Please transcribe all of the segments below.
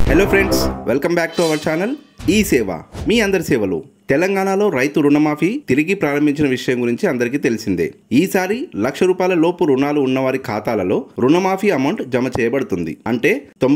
Hello friends, welcome back to our channel ఈ సేవ మీ అందరి సేవలు. తెలంగాణలో రైతు రుణమాఫీ తిరిగి ప్రారంభించిన విషయం గురించి అందరికీ తెలిసిందే. ఈసారి ₹1,00,000 లోపు రుణాలు ఉన్నవారి ఖాతాలలో రుణమాఫీ అమౌంట్ జమ చేయబడుతుంది. అంటే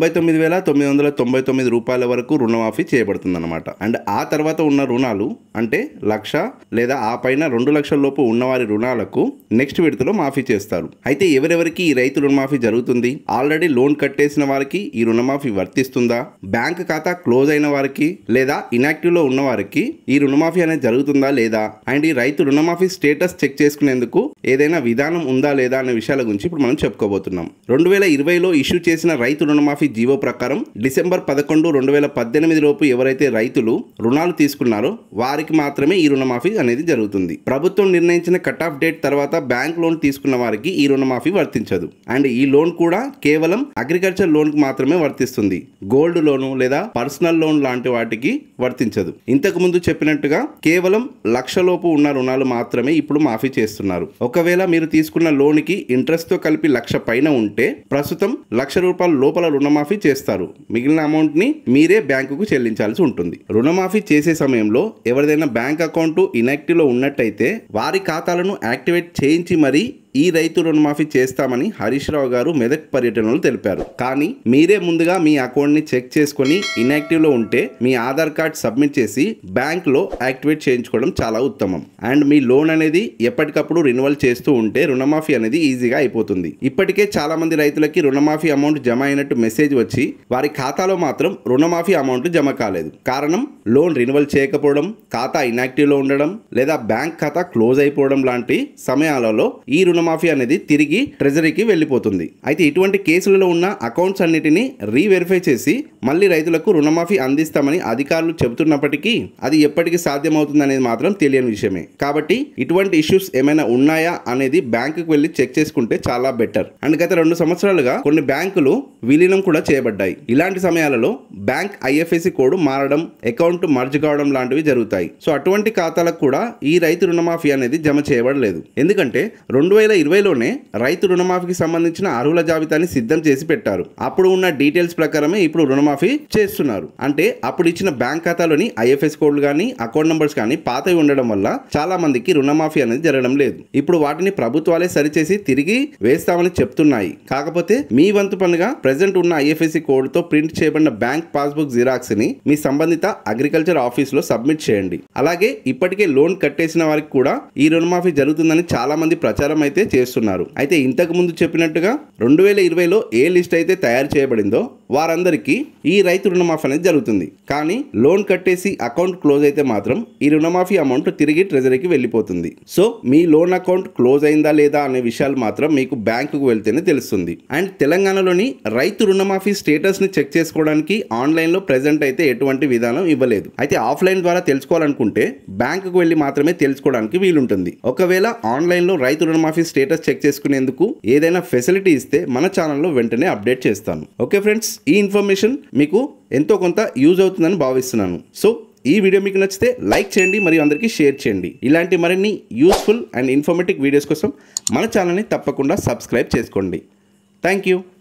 ₹99,999 వరకు రుణమాఫీ చేయబడుతుందన్నమాట. అండ్ ఆ తర్వాత ఉన్న రుణాలు అంటే 1,00,000 లేదా ఆ పైన 2,00,000 లోపు ఉన్నవారి రుణాలకు నెక్స్ట్ విడతలో మాఫీ చేస్తారు. అయితే ఎవరెవరికి ఈ రైతు రుణమాఫీ జరుగుతుంది? ఆల్రెడీ లోన్ కట్టేసిన వారికి ఈ రుణమాఫీ వర్తిస్తుందా? బ్యాంక్ ఖాతా క్లోజ్ అయిన వారికి లేదా ఇనాక్టివ్ లో ఉన్న వారికి ఈ రుణమాఫీ అనేది జరుగుతుందా లేదా? అండ్ ఈ రైతు రుణమాఫీ స్టేటస్ చెక్ చేసుకునేందుకు ఏదైనా విధానం ఉందా లేదా అనే విషయాల గురించి ఇప్పుడు మనం చెప్పుకోబోతున్నాం. 2020లో ఇష్యూ చేసిన రైతు రుణమాఫీ జీవో ప్రకారం డిసెంబర్ 11, 2018 లోపు ఎవరైతే రైతులు రుణాలు తీసుకున్నారో వారికి మాత్రమే ఈ రుణమాఫీ అనేది జరుగుతుంది. ప్రభుత్వం నిర్ణయించిన కట్ ఆఫ్ డేట్ తర్వాత బ్యాంక్ లోన్ తీసుకున్న వారికి ఈ రుణమాఫీ వర్తించదు. అండ్ ఈ లోన్ కూడా కేవలం అగ్రికల్చర్ లోన్ కు మాత్రమే వర్తిస్తుంది. గోల్డ్ లోను లేదా పర్సనల్ లోన్ లాంటి వాటికి వర్తించదు. ఇంతకు ముందు చెప్పినట్టుగా కేవలం 1,00,000 లోపు ఉన్న రుణాలు మాత్రమే ఇప్పుడు మాఫీ చేస్తున్నారు. ఒకవేళ మీరు తీసుకున్న లోన్ కి ఇంట్రెస్ట్ తో కలిపి 1,00,000 పైన ఉంటే ప్రస్తుతం ₹1,00,000 లోపల రుణమాఫీ చేస్తారు. మిగిలిన అమౌంట్ ని మీరే బ్యాంకుకు చెల్లించాల్సి ఉంటుంది. రుణమాఫీ చేసే సమయంలో ఎవరిదైనా బ్యాంక్ అకౌంట్ ఇనాక్టివ్ లో ఉన్నట్టయితే వారి ఖాతాలను యాక్టివేట్ చేయించి మరీ ఈ రైతు రుణమాఫీ చేస్తామని హరీష్ రావు గారు మెదక్ పర్యటనలో తెలిపారు. కానీ మీరే ముందుగా మీ అకౌంట్ ని చెక్ చేసుకుని ఇనాక్టివ్ లో ఉంటే మీ ఆధార్ కార్డ్ సబ్మిట్ చేసి బ్యాంక్ లో యాక్టివేట్ చేయించుకోవడం చాలా ఉత్తమం. అండ్ మీ లోన్ అనేది ఎప్పటికప్పుడు రెన్యువల్ చేస్తూ ఉంటే రుణమాఫీ అనేది ఈజీగా అయిపోతుంది. ఇప్పటికే చాలా మంది రైతులకి రుణమాఫీ అమౌంట్ జమ అయినట్టు మెసేజ్ వచ్చి వారి ఖాతాలో మాత్రం రుణమాఫీ అమౌంట్ జమ కాలేదు. కారణం లోన్ రెన్యువల్ చేయకపోవడం, ఖాతా ఇనాక్టివ్ లో ఉండడం లేదా బ్యాంక్ ఖాతా క్లోజ్ అయిపోవడం లాంటి సమయాలలో ఈ రుణమాఫీ అనేది తిరిగి ట్రెజరీకి వెళ్ళిపోతుంది. అయితే ఇటువంటి కేసులలో ఉన్న అకౌంట్స్ అన్నిటిని రీవెరిఫై చేసి మళ్ళీ రైతులకు రుణమాఫీ అందిస్తామని అధికారులు చెబుతున్నప్పటికీ అది ఎప్పటికీ సాధ్యమవుతుంది అనేది మాత్రం తెలియని విషయమే. కాబట్టి ఇటువంటి ఇష్యూస్ ఏమైనా ఉన్నాయా అనేది బ్యాంకుకు వెళ్ళి చెక్ చేసుకుంటే చాలా బెటర్. అండ్ గత 2 సంవత్సరాలుగా కొన్ని బ్యాంకులు విలీనం కూడా చేయబడ్డాయి. ఇలాంటి సమయాలలో బ్యాంక్ IFSC కోడ్ మారడం, అకౌంట్ మర్జ్ కావడం లాంటివి జరుగుతాయి. సో అటువంటి ఖాతాలకు కూడా ఈ రైతు రుణమాఫీ అనేది జమ చేయబడలేదు. ఎందుకంటే 2020లోనే రైతు రుణమాఫీకి సంబంధించిన అర్హుల జాబితాని సిద్ధం చేసి పెట్టారు. అప్పుడు ఉన్న డీటెయిల్స్ ప్రకారమే ఇప్పుడు రుణమాఫీ చేస్తున్నారు. అంటే అప్పుడు ఇచ్చిన బ్యాంక్ ఖాతాలోని IFSC కోడ్లు కానీ అకౌంట్ నంబర్స్ కానీ పాతవి ఉండడం వల్ల చాలా మందికి రుణమాఫీ అనేది జరగడం లేదు. ఇప్పుడు వాటిని ప్రభుత్వాలే సరిచేసి తిరిగి వేస్తామని చెప్తున్నాయి. కాకపోతే మీ వంతు పనిగా ప్రెసెంట్ ఉన్న IFSC కోడ్ తో ప్రింట్ చేయబడిన బ్యాంక్ పాస్బుక్ జిరాక్స్ ని మీ సంబంధిత అగ్రికల్చర్ ఆఫీస్ లో సబ్మిట్ చేయండి. అలాగే ఇప్పటికే లోన్ కట్టేసిన వారికి కూడా ఈ రుణమాఫీ జరుగుతుందని చాలా మంది ప్రచారం అయితే చేస్తున్నారు. అయితే ఇంతకు ముందు చెప్పినట్టుగా 2020లో ఏ లిస్ట్ అయితే తయారు చేయబడిందో వారందరికీ ఈ రైతు రుణమాఫీ అనేది జరుగుతుంది. కానీ లోన్ కట్టేసి అకౌంట్ క్లోజ్ అయితే మాత్రం ఈ రుణమాఫీ అమౌంట్ తిరిగి ట్రెజరీకి వెళ్ళిపోతుంది. సో మీ లోన్ అకౌంట్ క్లోజ్ అయిందా లేదా అనే విషయాలు మాత్రం మీకు బ్యాంకుకు వెళ్తేనే తెలుస్తుంది. అండ్ తెలంగాణలోని రైతు రుణమాఫీ స్టేటస్ ని చెక్ చేసుకోవడానికి ఆన్లైన్ లో ప్రెజెంట్ అయితే ఎటువంటి విధానం ఇవ్వలేదు. అయితే ఆఫ్లైన్ ద్వారా తెలుసుకోవాలనుకుంటే బ్యాంకుకు వెళ్ళి మాత్రమే తెలుసుకోవడానికి వీలుంటుంది. ఒకవేళ ఆన్లైన్ లో రైతు రుణమాఫీ స్టేటస్ చెక్ చేసుకునేందుకు ఏదైనా ఫెసిలిటీ ఇస్తే మన ఛానల్లో వెంటనే అప్డేట్ చేస్తాను. ఓకే ఫ్రెండ్స్, ఈ ఇన్ఫర్మేషన్ మీకు ఎంతో కొంత యూజ్ అవుతుందని భావిస్తున్నాను. సో ఈ వీడియో మీకు నచ్చితే లైక్ చేయండి మరియు అందరికీ షేర్ చేయండి. ఇలాంటి మరిన్ని యూస్ఫుల్ అండ్ ఇన్ఫర్మేటివ్ వీడియోస్ కోసం మన ఛానల్ని తప్పకుండా సబ్స్క్రైబ్ చేసుకోండి. Thank you.